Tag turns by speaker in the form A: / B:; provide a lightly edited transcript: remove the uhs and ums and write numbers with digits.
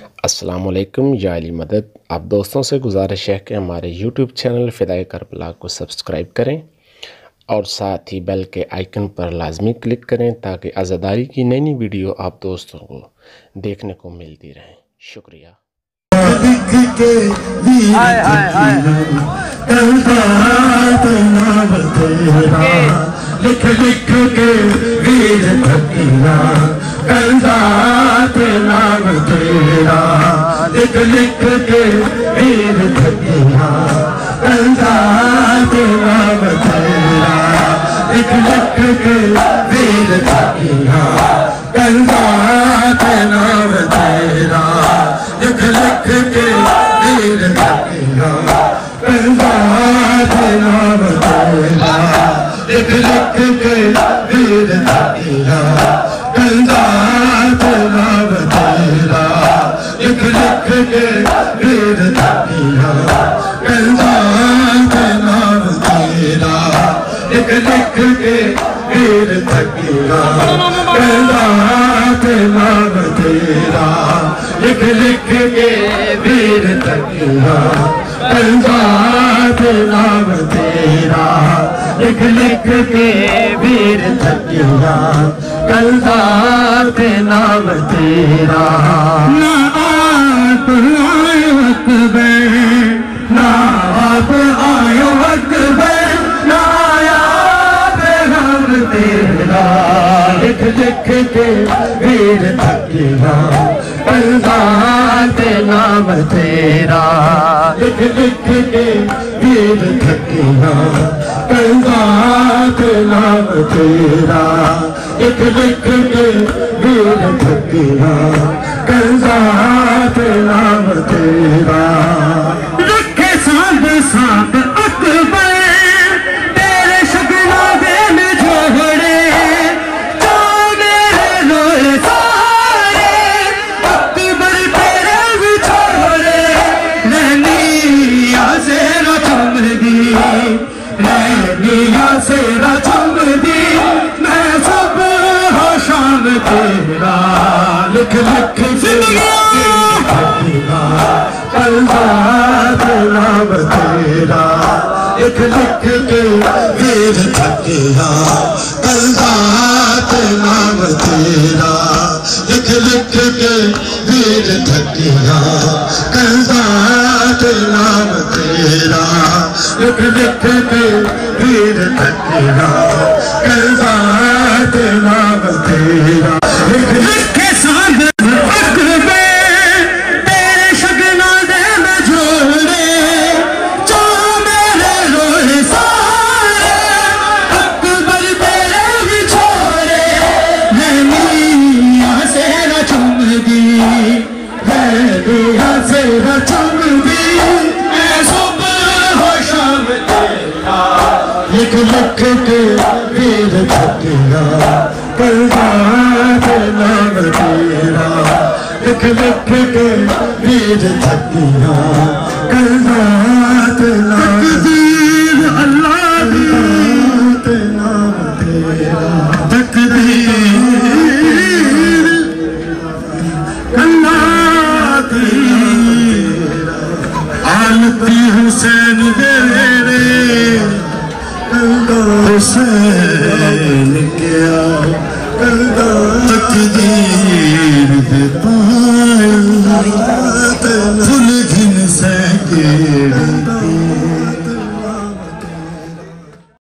A: अस्सलामुअलैकुम या अली मदद। आप दोस्तों से गुजारिश है कि हमारे यूट्यूब चैनल फ़िदाए करबला को सब्सक्राइब करें और साथ ही बेल के आइकन पर लाजमी क्लिक करें ताकि आज़ादारी की नई नई वीडियो आप दोस्तों को देखने को मिलती रहे। शुक्रिया।
B: लिख लिख के वीर फकीरा कंदात नाम तेरा, लिख लिख के वीर फकीरा कंदात नाम तेरा, लिख लिख के वीर फकीरा कंदात नाम तेरा, लिख लिख के वीर फकीरा कंदात नाम तेरा, लिख लिख के वीर फकीरा कंदात नाम तेरा, लिख लिख के वीर फकीरा कंदात नाम तेरा, लिख लिख के वीर फकीरा कंदात नाम तेरा, लिख लिख के वीर फकीरा कंदात नाम तेरा, लिख लिख के वीर फकीरा कंदात नाम तेरा। ना आप आयो अकबर, ना आप आयो अकबर, ना आया पैगाम तेरा, लिख लिख के वीर फकीरा कंदात नाम तेरा, लिख लिख के वीर फकीरा कंदात नाम तेरा, लिख लिख के वीर फकीरा कंदात नाम तेरा। रखे सांब सांब अकबर तेरे शगनादे में जोड़े, जो मेरे रोए सारे अकबर तेरे बिछोड़े, नैनिया से न चमदी, नैनिया से न चमदी, मैं सुबह हो शाम तेरा, लिख लिख के फकीरा कंदात नाम तेरा, लिख लिख के वीर फकीरा कंदात नाम तेरा, लिख लिख के वीर फकीरा कंदात नाम तेरा, लिख लिख के वीर फकीरा कंदात नाम तेरा। लिख लिख के सांब अकबर तेरे शगनादे में जोड़े, जो मेरे रोए सारे अकबर तेरे बिछोड़े, नैनिया से न चुमदी, नैनिया से न चुमदी, मैं सुबह हो शाम तेरा, लिख लिख के वीर फकीरा कंदात नाम तेरा, लिख लिख के वीर फकीरा कंदात नाम तकदीर अल्लाह की नाम तेरा, तकदीर अल्लाह तेरा, आलती हुसैन तेरे हुसैन क्या तकदीर दे पाए फुल घिन से